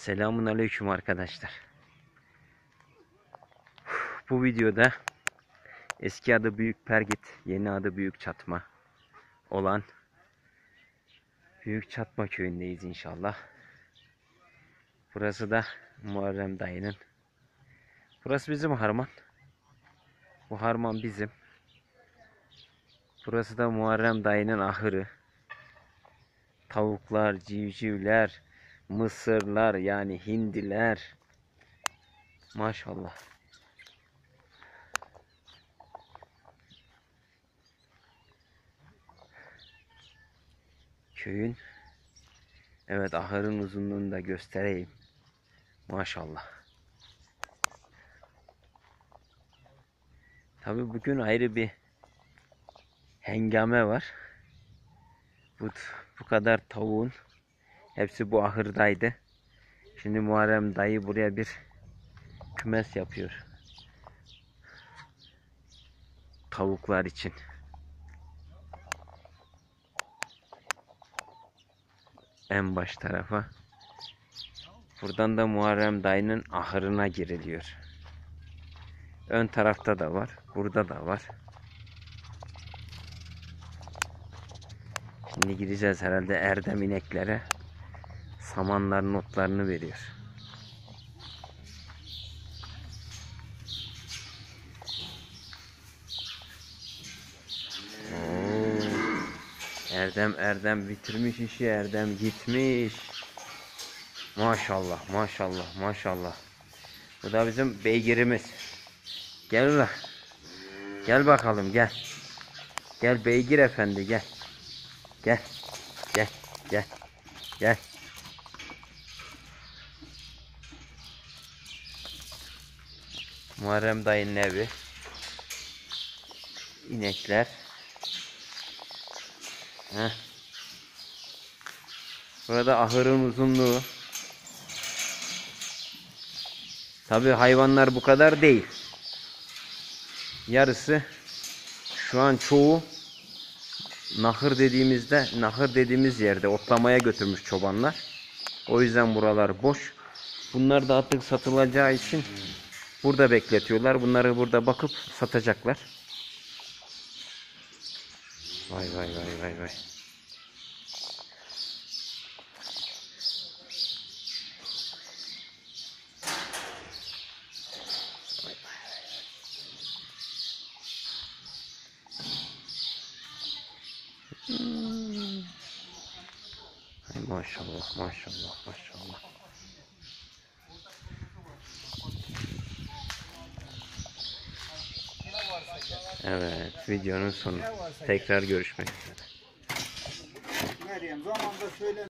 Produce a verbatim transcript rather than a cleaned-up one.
Selamun aleyküm arkadaşlar. Bu videoda eski adı Büyük Pergit, yeni adı Büyük Çatma olan Büyük Çatma köyündeyiz inşallah. Burası da Muharrem dayının. Burası bizim harman. Bu harman bizim. Burası da Muharrem dayının ahırı. Tavuklar, civcivler, mısırlar yani hindiler. Maşallah. Köyün, evet, ahırın uzunluğunu da göstereyim. Maşallah. Tabi bugün ayrı bir hengame var. Bu, bu kadar tavuğun hepsi bu ahırdaydı. Şimdi Muharrem dayı buraya bir kümes yapıyor. Tavuklar için. En baş tarafa. Buradan da Muharrem dayının ahırına giriliyor. Ön tarafta da var. Burada da var. Şimdi gideceğiz herhalde Erdem ineklere. Samanların otlarını veriyor. Oo. Erdem Erdem bitirmiş işi. Erdem gitmiş. Maşallah maşallah maşallah. Bu da bizim beygirimiz. Gel ulan. Gel bakalım gel. Gel beygir efendi gel. Gel. Gel. Gel. Gel. Muharrem dayının evi. İnekler. Heh. Burada ahırın uzunluğu. Tabii hayvanlar bu kadar değil. Yarısı, şu an çoğu nahır dediğimizde, nahır dediğimiz yerde otlamaya götürmüş çobanlar. O yüzden buralar boş. Bunlar da artık satılacağı için burada bekletiyorlar. Bunları burada bakıp satacaklar. Vay vay vay vay vay. Hmm. Ay maşallah maşallah maşallah. Evet, videonun sonu. Tekrar görüşmek üzere.